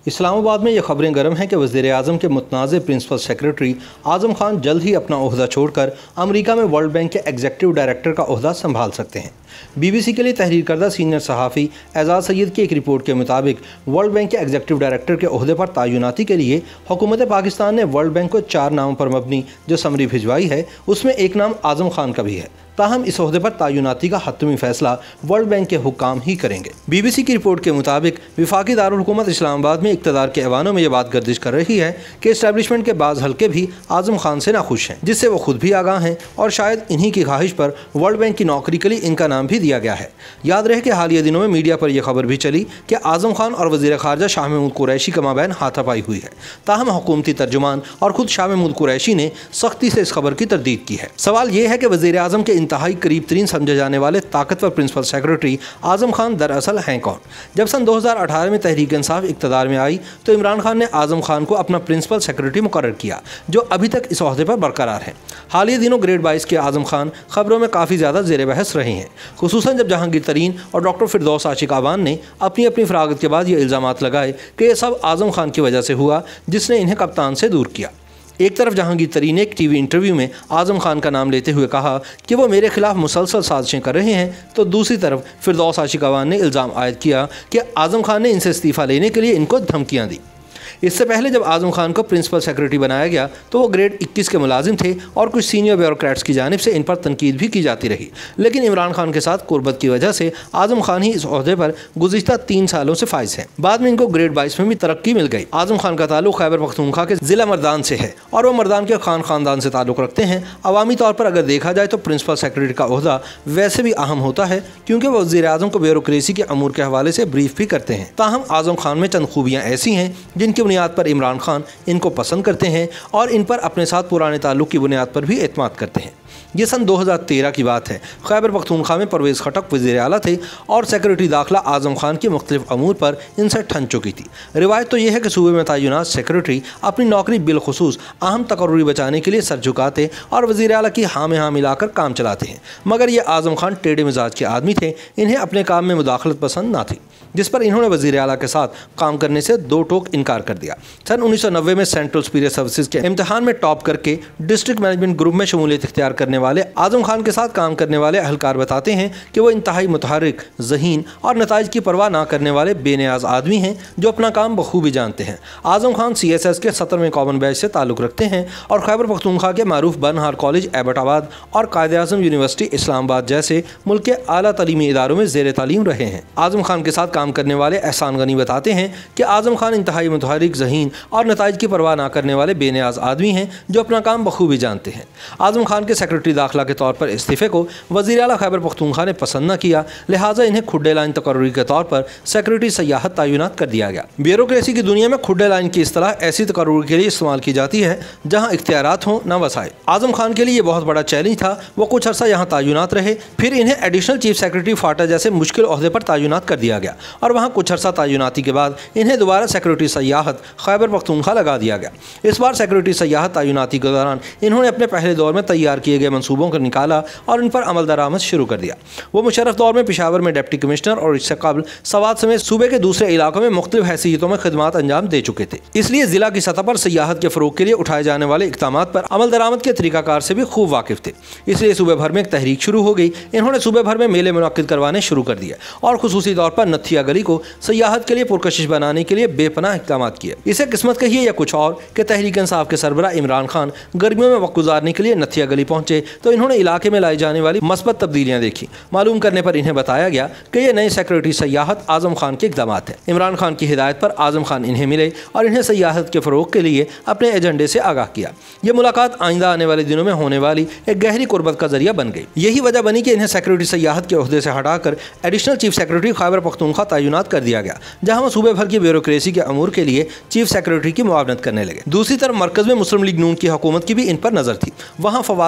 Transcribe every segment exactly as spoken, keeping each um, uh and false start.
इस्लामाबाद में ये खबरें गर्म हैं कि वज़ीर आज़म के मुतनाज़ प्रिंसिपल सेक्रेटरी आज़म खान जल्द ही अपना ओहदा छोड़कर अमेरिका में वर्ल्ड बैंक के एग्जीक्यूटिव डायरेक्टर का ओहदा संभाल सकते हैं। बीबीसी के लिए तहरीर करदा सीनियर सहाफ़ी एजाज सैयद की एक रिपोर्ट के मुताबिक वर्ल्ड बैंक के एग्जीक्यूटिव डायरेक्टर के ओहदे पर तैनाती के लिए हुकूमत पाकिस्तान ने वर्ल्ड बैंक को चार नामों पर मबनी जो समरी भिजवाई है, उसमें एक नाम आज़म खान का भी है। ताहम इस ओहदे पर तैनाती का हतमी फैसला वर्ल्ड बैंक के हुक्काम ही करेंगे। बीबीसी की रिपोर्ट के मुताबिक विफाकी दारुल हुकूमत इस्लामाबाद में इक़्तिदार के ऐवानों में यह बात गर्दिश कर रही है कि इस्टेब्लिशमेंट के बाज़ हल्के भी आज़म खान से नाखुश हैं, जिससे वो खुद भी आगाह हैं और शायद इन्हीं की ख्वाहिश पर वर्ल्ड बैंक की नौकरी के लिए इनका नाम भी दिया गया है। याद रहे कि हालिया दिनों में मीडिया पर यह खबर भी चली कि आज़म खान और वज़ीर ख़ारजा शाह महमूद कुरैशी के माबैन हाथापाई हुई है। ताहम हुकूमती तर्जुमान और खुद शाह महमूद कुरैशी ने सख्ती से इस खबर की तरदीद की है। सवाल यह है कि वज़ीर आज़म के इंतहाई करीब तरीन समझे जाने वाले ताकतवर प्रिंसिपल सेक्रेटरी आज़म खान दरअसल हैं कौन? जब सन दो हज़ार अठारह में तहरीक इंसाफ इक़्तिदार में आई तो इमरान खान ने आज़म खान को अपना प्रिंसिपल सेक्रेटरी मुकर्रर किया, जो अभी तक इस ओहदे पर बरकरार है। हालिया दिनों ग्रेड बाईस के आज़म खान खबरों में काफ़ी ज़्यादा ज़ेर बहस रहे हैं, खुसूसन जब जहांगीर तरीन और डॉक्टर फिरदौस आशिक आवान ने अपनी अपनी फरागत के बाद ये इल्ज़ामात लगाए कि यह सब आज़म खान की वजह से हुआ, जिसने इन्हें कप्तान से दूर किया। एक तरफ जहांगीर तरीन ने एक टीवी इंटरव्यू में आज़म खान का नाम लेते हुए कहा कि वो मेरे खिलाफ मुसलसल साजिशें कर रहे हैं, तो दूसरी तरफ फिरदौस आशिक आवान ने इल्ज़ाम आयद किया कि आज़म खान ने इनसे इस्तीफ़ा लेने के लिए इनको धमकियां दी। इससे पहले जब आज़म खान को प्रिंसिपल सेक्रेटरी बनाया गया तो वो ग्रेड इक्कीस के मुलाजिम थे और कुछ सीनियर ब्यूरोक्रेट्स की जानिब से इन पर तनकीद भी की जाती रही, लेकिन इमरान खान के साथ कुर्बत की वजह से आज़म खान ही इस ओहदे पर गुज़िश्ता तीन सालों से फाइज हैं। बाद में इनको ग्रेड बाईस में भी तरक्की मिल गई। आज़म खान का ताल्लुक खैबर पख्तूनख्वा के ज़िला मर्दान से है और वह मर्दान के खान ख़ानदान से ताल्लुक़ रखते हैं। अवामी तौर पर अगर देखा जाए तो प्रिंसिपल सेक्रेटरी का ओहदा वैसे भी अहम होता है, क्योंकि वह वज़ीर आज़म को ब्यूरोक्रेसी के अमूर के हवाले से ब्रीफ भी करते हैं। ताहम आज़म खान में चंद खूबियाँ ऐसी हैं जिनकी बुनियाद पर इमरान खान इनको पसंद करते हैं और इन पर अपने साथ पुराने ताल्लुक की बुनियाद पर भी एतमाद करते हैं। ये सन दो हज़ार तेरह की बात है। खैबर पख्तूनख्वा में परवेज़ खटक वज़ीर आला थे और सेक्रेटरी दाखिला आज़म खान की मुख्तलिफ अमूर पर इनसे ठन चुकी थी। रिवायत तो यह है कि सूबे में तैनात सेक्रेटरी अपनी नौकरी बिलखुसूस अहम तकर्रुरी बचाने के लिए सर झुकाते और वज़ीर आला की हाँ में हाँ मिलाकर काम चलाते हैं, मगर ये आज़म खान टेढ़े मिजाज के आदमी थे। इन्हें अपने काम में मुदाखलत पसंद ना थी, जिस पर इन्होंने वज़ीर आला के साथ काम करने से दो टोक इनकार कर दिया। सन उन्नीस सौ नब्बे में सेंट्रल सुपीरियर सर्विसेज के इम्तहान में टॉप करके डिस्ट्रिक्ट मैनेजमेंट ग्रुप में शमूलियत इख्तियार करने वाले आज़म खान के साथ काम करने वाले अहलकार बताते हैं कि वो इंतहाई मुतहर्रिक, ज़हीन और नताइज की परवाह ना करने वाले बेनियाज आदमी हैं जो अपना काम बखूबी जानते हैं। Azam Khan C S S के सत्रहवें कॉमन बैच से ताल्लुक़ रखते हैं और खैबर पख्तूनख्वा के मारूफ बनहार कॉलेज एबटाबाद और कायदे आज़म यूनिवर्सिटी इस्लामाबाद जैसे मुल्क के आला तलीमी इदारों में ज़ेर तालीम रहे हैं। आज़म खान के साथ काम करने वाले एहसान गनी बताते हैं कि आज़म खान इंतहाई मुतहर्रिक, ज़हीन और नताइज की परवाह ना करने वाले बेनियाज आदमी हैं जो अपना काम बखूबी जानते हैं। आज़म खान के सेक्रेटरी दाखिला के तौर पर इस्तीफ़े को वज़ीर आला खैबर पख्तूनख्वा ने पसंद न किया, लिहाजा इन्हें खुड्डे लाइन तकर्रुरी के तौर पर सेक्रेटरी सयाहत तैनात कर दिया गया। ब्यूरोक्रेसी की दुनिया में खुड्डे लाइन की इस्तिलाह ऐसी तकर्रुरी के लिए इस्तेमाल की जाती है जहाँ इख्तियारात हों न वसाइल। आज़म खान के लिए ये बहुत बड़ा चैलेंज था। वो कुछ अर्सा यहाँ तैनात रहे, फिर इन्हें एडिशनल चीफ सेक्रेटरी फाटा जैसे मुश्किल ओहदे पर तैनात कर दिया गया और वहाँ कुछ अर्सा तैनाती के बाद इन्हें दोबारा सेक्रेटरी सयाहत खैबर पख्तूनख्वा लगा दिया गया। इस बार सेक्रेटरी सयाहत तैनाती के दौरान इन्होंने अपने पहले दौर में तैयार किए गए मनसूबों को निकाला और इन पर अमल दरामद शुरू कर दिया। वो मुशर्रफ दौर में पेशावर में डिप्टी कमिश्नर और इससे कबल सवात समेत सूबे के दूसरे इलाकों में मुख्तलिफ हैसियतों में खिदमात अंजाम दे चुके थे। इसलिए जिला की सतह पर सयाहत के फ़रोग के लिए उठाए जाने वाले इक़दामात पर अमल दरामद के तरीक़ाकार से भी खूब वाकिफ़ थे। इसलिए सूबे भर में एक तहरीक शुरू हो गई। इन्होंने सूबे भर में मेले मुनक्किद करवाने शुरू कर दिए और खुसूसी तौर पर नथिया गली को सयाहत के लिए पुरकशिश बनाने के लिए बेपनाह इक़दाम किए। इसे किस्मत कहिए या कुछ और कि तहरीक इंसाफ के सरबरा इमरान खान गर्मियों में वक्त गुजारने के लिए नथिया गली पहुंचे तो इन्होंने इलाके में लाई जाने वाली मस्बत तब्दीलियां देखी। मालूम करने पर इन्हें बताया गया कि ये नए सेक्रेटरी सयाहत आज़म खान के इक़दाम हैं। इमरान खान की हिदायत पर आज़म खान इन्हें मिले और इन्हें सयाहत के फ़रोग के लिए अपने एजेंडे से आगाह किया। ये मुलाकात आइंदा आने वाले दिनों में होने वाली एक गहरी कुर्बत का जरिया बन गई। यही वजह बनी कि इन्हें सेक्रेटरी सयाहत के ओहदे से हटाकर additional chief secretary Khyber Pakhtunkhwa तैनात कर दिया गया, जहाँ वो सूबे भर की ब्यूरोक्रेसी के अमूर के लिए चीफ सेक्रेटरी की मुआवनत करने लगे। दूसरी तरफ मरकज़ में मुस्लिम लीग नून की हुकूमत की भी इन पर नज़र थी। वहाँ फवाद हसन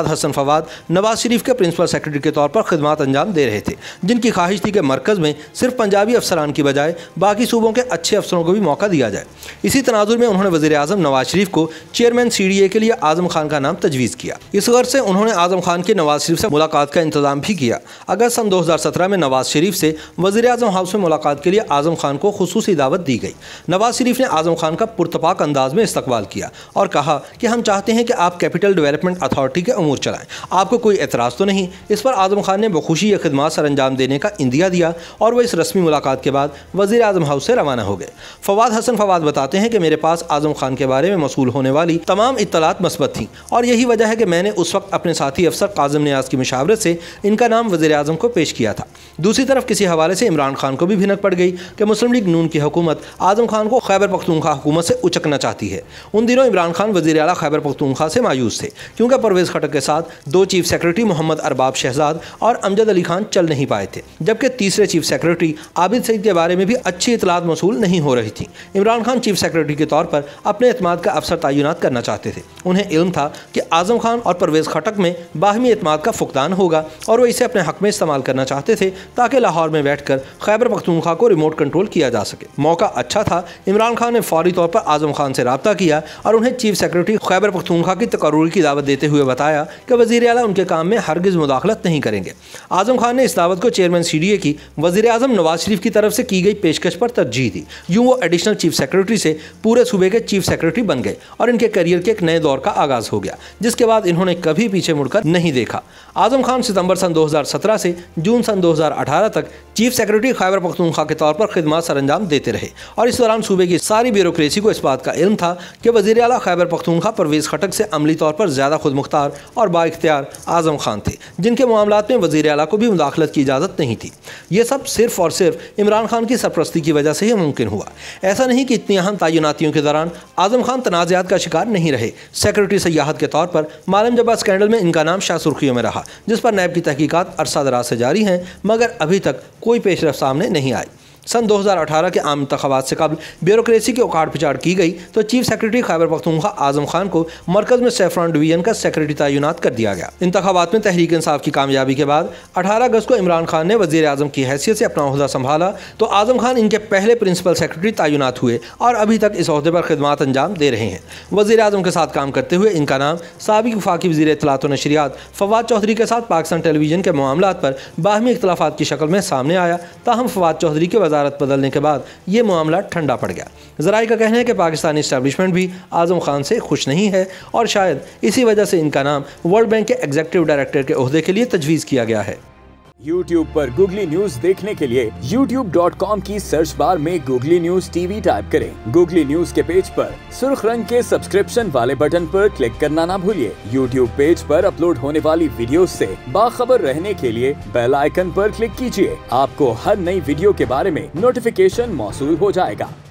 फवाद नवाज शरीफ के प्रिंसिपल सेक्रेटरी के तौर पर खिदमत अंजाम दे रहे थे, जिनकी ख्वाहिश थी कि मरकज़ में सिर्फ पंजाबी अफसरान की बजाय बाकी सूबों के अच्छे अफसरों को भी मौका दिया जाए। इसी तनाजुर में उन्होंने वज़ीर आज़म नवाज शरीफ को चेयरमैन सी डी ए के लिए आज़म खान का नाम तजवीज़ किया। इस गर्ज से उन्होंने आज़म खान के नवाज शरीफ से मुलाकात का इंतजाम भी किया। अगस्त सन दो हज़ार सत्रह में नवाज शरीफ से वज़ीर आज़म हाउस में मुलाकात के लिए आज़म खान को खुसूसी दावत दी गई। नवाज शरीफ ने आज़म खान का पुरतपाक अंदाज में इस्तकबाल किया और कहा कि हम चाहते हैं कि आप कैपिटल डेवलपमेंट अथॉरिटी के अमूर चलाएं, आपको कोई एतराज़ तो नहीं। इस पर आज़म खान ने बखुशी ये खिदमत सर अंजाम देने का इंदिया दिया और वह इस रस्मी मुलाकात के बाद वज़ीर आज़म हाउस से रवाना हो गए। फवाद हसन फवाद बताते हैं कि मेरे पास आज़म खान के बारे में मसूल होने वाली तमाम इत्तलात मस्बत थीं और यही वजह है कि मैंने उस वक्त अपने साथी अफसर काज़िम नियाज़ की मशावरत से इनका नाम वज़ीर आज़म को पेश किया था। दूसरी तरफ किसी हवाले से इमरान खान को भी भिनक पड़ गई कि मुस्लिम लीग नून की हुकूमत आज़म खान को खैबर पख्तूनख्वा हुकूमत से उचकना चाहती है। उन दिनों इमरान खान वज़ीर आला खैबर पख्तूनख्वा से मायूस थे, क्योंकि परवेज़ खटक के साथ दो चीफ सेक्रेटरी मोहम्मद अरबाब शहजाद और अमजद अली खान चल नहीं पाए थे, जबकि तीसरे चीफ सेक्रेटरी आबिद सईद के बारे में भी अच्छी इतलात मसूल नहीं हो रही थी। इमरान खान चीफ सेक्रेटरी के तौर पर अपने एतमाद का अफसर तैनात करना चाहते थे। उन्हें इल्म था कि आज़म खान और परवेज़ खटक में बाहमी एतमाद का फुकदान होगा और वो इसे अपने हक में इस्तेमाल करना चाहते थे ताकि लाहौर में बैठकर खैबर पख्तूनख्वा को रिमोट कंट्रोल किया जा सके। मौका अच्छा था। इमरान खान ने फौरी तौर पर आज़म खान से रब्ता किया और उन्हें चीफ सेक्रेटरी खैबर पख्तूनख्वा की तकर्रुरी की दावत देते हुए बताया कि वज़ीर आला उनके काम में हरगिज़ मुदाखलत नहीं करेंगे। आज़म खान ने इस दावत को चेयरमैन सी डी ए की वज़ीर आज़म नवाज शरीफ की तरफ से की गई पेशकश पर तरजीह दी। यूँ वो एडिशनल चीफ सेक्रेटरी से पूरे सूबे के चीफ सेक्रेटरी बन गए और इनके करियर के एक नए दौर का आगाज़ हो गया, जिसके बाद इन्होंने कभी पीछे मुड़कर नहीं देखा। आज़म खान सितंबर सन दो हज़ार सत्रह से जून सन दो हज़ार अठारह तक चीफ सेक्रेटरी खैबर पख्तूनख्वा के तौर पर खिदमत सर अंजाम देते रहे और इस दौरान सूबे की सारी ब्यूरोक्रेसी को इस बात का इल्म था कि वज़ीर आला खैबर पख्तूनख्वा परवेज़ खटक से अमली तौर पर ज़्यादा खुद मुख्तार और बाइख्तियार आज़म खान थे, जिनके मामलात में वज़ीर आला को भी मुदाखलत की इजाज़त नहीं थी। ये सब सिर्फ और सिर्फ इमरान खान की सरपरस्ती की वजह से ही मुमकिन हुआ। ऐसा नहीं कि इतनी अहम तैनातियों के दौरान आज़म खान तनाज़ात का शिकार नहीं रहे। सेक्रेटरी सयाहत के तौर पर मालम जबा स्कैंडल में इनका नाम शाह सुर्खियों में रहा, जिस पर नैब की तहकीकात अरसा दराज से जारी हैं, मगर अभी तक कोई पेशरफ सामने नहीं आई। सन दो हज़ार अठारह के आम इंतखाबात से कबल ब्यूरोक्रेसी की उखाड़ पिछाड़ की गई तो चीफ सेक्रेटरी खैबर पख्तूनख्वा आज़म खान को मरकज़ में सैफरान डिवीजन का सेक्रेटरी तैनात कर दिया गया। इंतखाबात में तहरीक इंसाफ की कामयाबी के बाद अठारह अगस्त को इमरान खान ने वज़ीर आज़म की हैसियत से अपना ओहदा संभाला तो आज़म खान इनके पहले प्रिंसिपल सेक्रेटरी तैनात हुए और अभी तक इस ओहदे पर खिदमत अंजाम दे रहे हैं। वज़ीर आज़म के साथ काम करते हुए इनका नाम साबिक़ वफाकी वज़ीर इत्तलात व नशरियात फवाद चौधरी के साथ पाकिस्तान टेलीविजन के मामलात पर बाहमी इख्तलाफात की शक्ल में सामने आया। ताहम फवाद चौधरी की वजारत बदलने के बाद ये मामला ठंडा पड़ गया। ज़राए का कहना है कि पाकिस्तानी इस्टेब्लिशमेंट भी आज़म खान से खुश नहीं है और शायद इसी वजह से इनका नाम वर्ल्ड बैंक के एग्जीक्यूटिव डायरेक्टर के ओहदे के लिए तजवीज़ किया गया है। यूट्यूब पर गूगली न्यूज देखने के लिए यूट्यूब डॉट कॉम की सर्च बार में गूगली न्यूज टीवी टाइप करें। गूगली न्यूज के पेज पर सुर्ख रंग के सब्सक्रिप्शन वाले बटन पर क्लिक करना ना भूलिए। यूट्यूब पेज पर अपलोड होने वाली वीडियोस से बाखबर रहने के लिए बेल आइकन पर क्लिक कीजिए। आपको हर नई वीडियो के बारे में नोटिफिकेशन मौसूल हो जाएगा।